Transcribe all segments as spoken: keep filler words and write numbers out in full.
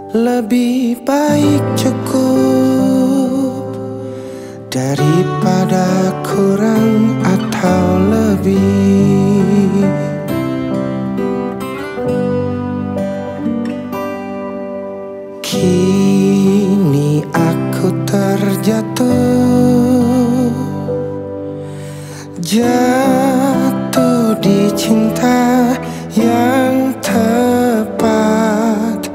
Lebih baik cukup daripada kurang atau lebih. Kini aku terjatuh, jatuh di cinta yang tepat.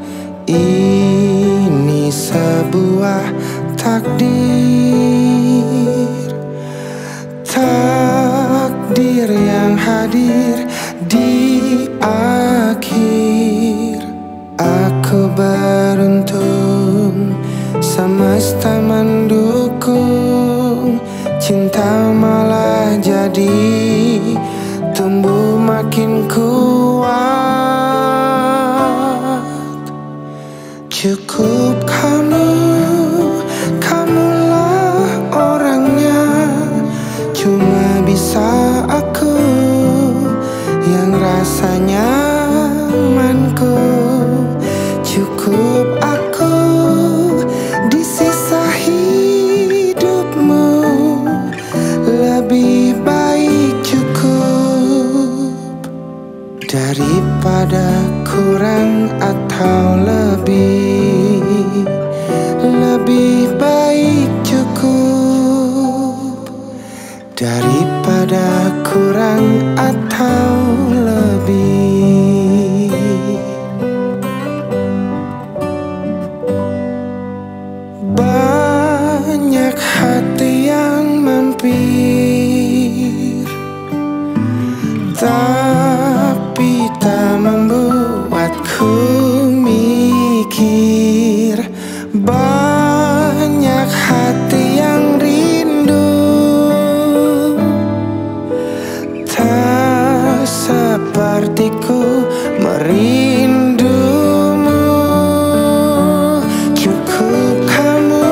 Ini sebuah takdir, takdir yang hadir di akhir. Aku beruntung, semesta mendukung, cinta malah jadi tumbuh makin kuat. Cukup kamu, kamulah orangnya. Cuma bisa aku yang rasa nyamanku. Cukup aku di sisa hidupmu. Lebih baik cukup daripada kurang atau lebih. Lebih baik cukup daripada kurang atau lebih. Banyak hati yang mampir, tapi tak membuatku mikir. Banyak hati yang rindu, tak sepertiku merindumu. Cukup kamu,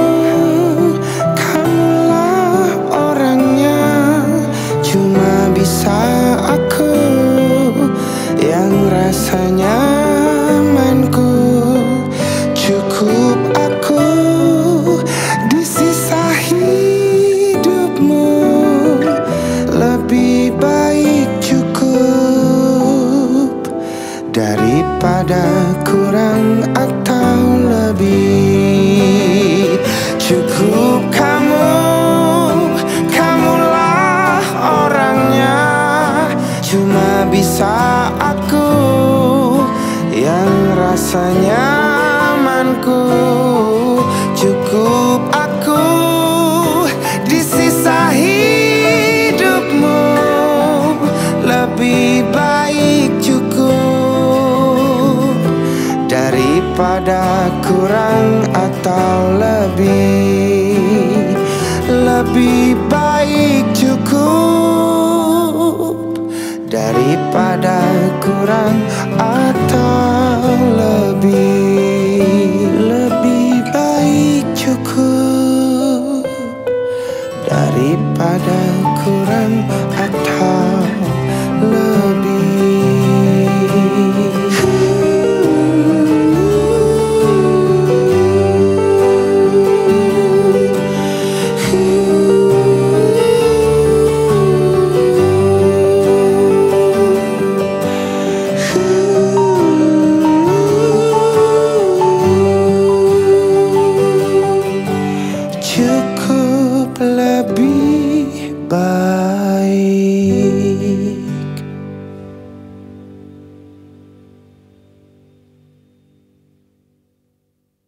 kamulah orangnya. Cuma bisa aku yang rasa nyamanku. Cukup aku di sisa hidupmu. Lebih baik cukup daripada kurang atau lebih. Cukup kamu, kamulah orangnya. Cuma bisa aku yang rasa nyamanku. Cukup aku di sisa hidupmu. Lebih baik cukup daripada kurang atau lebih. Lebih baik cukup daripada kurang atau lebih. Lebih baik cukup daripada kurang atau lebih. Cukup lebih baik.